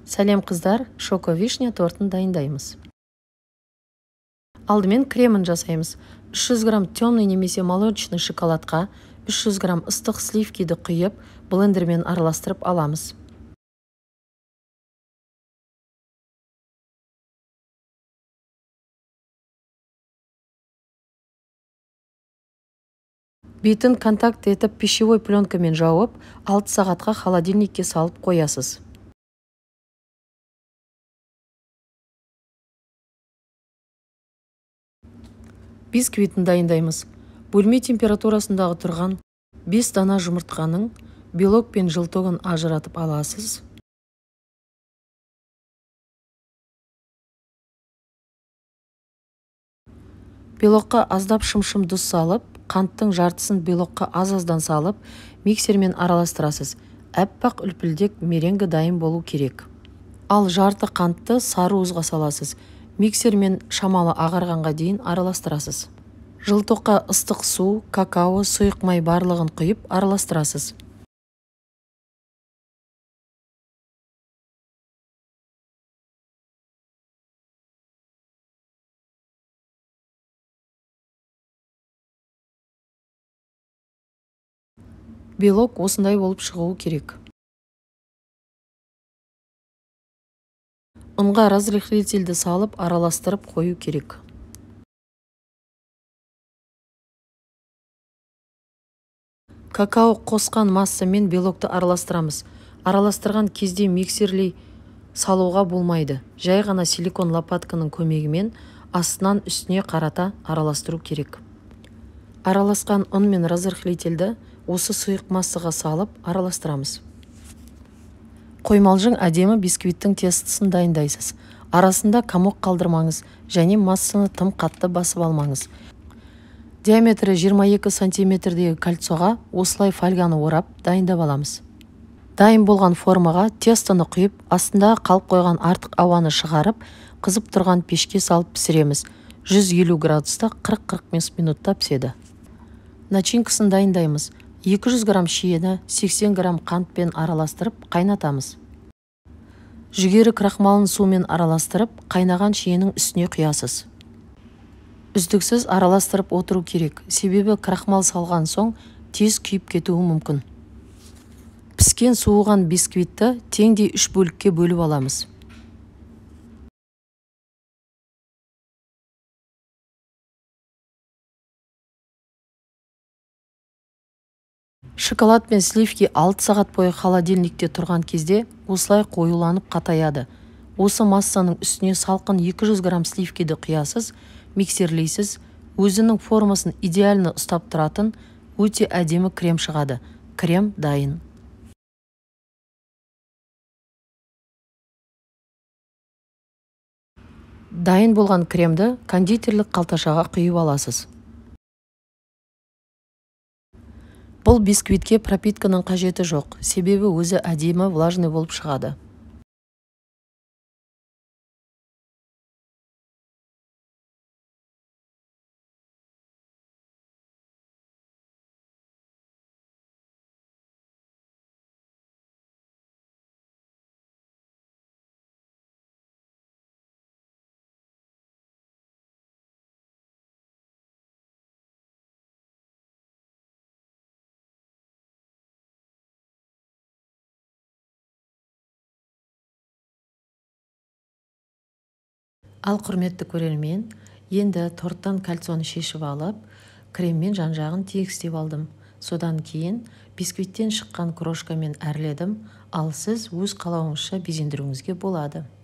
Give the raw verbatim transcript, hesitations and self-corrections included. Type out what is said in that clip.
Сәлем қыздар, шоко-вишня тортын дайындаймыз. Алдымен кремін жасаймыз. үш жүз грамм темный немесе молочный шоколадқа үш жүз грамм ыстық сливкиді құйып, блендермен араластырып аламыз. Бетін контакт етіп пищевой пленкамен жауып, алты сағатқа холодильникке салып қоясыз. Бисквитін дайындаймыз. Бөлме температурасындағы тұрған бес дана жұмыртқаның белок пен жылтығын ажыратып аласыз. Белокқа аздап шым-шым тұз салып, қанттың жартысын белокқа аз-аздан салып, миксермен араластырасыз. Әппақ үлпілдек меренгі дайын болу керек. Ал жарты қантты сары уызға саласыз. Миксермен шамалы ағарғанға дейін араластырасыз. Жылтоққа ыстық су, какао, сұйық май барлығын құйып араластырасыз. Белок осындай болып шығуы керек. Ұнға разрыхлительді салып араластырып қою керек. Какао қосқан массамен белокты араластырамыз. Араластырған кезде миксерлей салуға болмайды. Жай ғана силикон лопатканың көмегімен астынан үстіне қарата араластыру керек. Араласқан ұн мен разрыхлительді осы сұйық массаға салып араластырамыз. Қоймалжың әдемі бисквиттің тестісін дайындайсыз. Арасында комок қалдырмаңыз және массаны тым қатты басып алмаңыз. Диаметрі жиырма екі сантиметрдегі кольцоға осылай фольганы орап дайындап аламыз. Дайын болған формаға тестоны құйып, астында қалып қойған артық ауаны шығарып, қызып тұрған пешке салып пісіреміз. жүз елу градуста қырық қырық бес минутта піседі. Начинкасын дайындаймыз. екі жүз грамм шиені сексен грамм қантпен араластырып қайнатамыз. Жүгері крахмалын сумен араластырып, қайнаған шиенің үстіне құясыз. Үздіксіз араластырып отыру керек, себебі крахмал салған соң тез күйіп кетуі мүмкін. Піскен суыған бисквитті теңдей үш бөлікке бөліп аламыз. Шоколад пен сливки алты сағат бойы холодильникте тұрған кезде осылай қоюланып қатаяды. Осы массаның үстіне салқын екі жүз грамм сливкиді құясыз, миксерлейсіз, өзінің формасын идеально ұстап тұратын өте әдемі крем шығады. Крем дайын. Дайын болған кремді кондитерлік қалташаға құйып аласыз. Бұл бисквитке пропитканың қажеті жоқ, себебі өзі әдемі влажный болып шығады. Ал құрметті көрермен, енді торттан кольцоны шешіп алып, креммен жан-жағын тегістеп алдым. Содан кейін бисквиттен шыққан крошкамен әрледім, ал сіз өз қалауыңызша безендіруіңізге болады.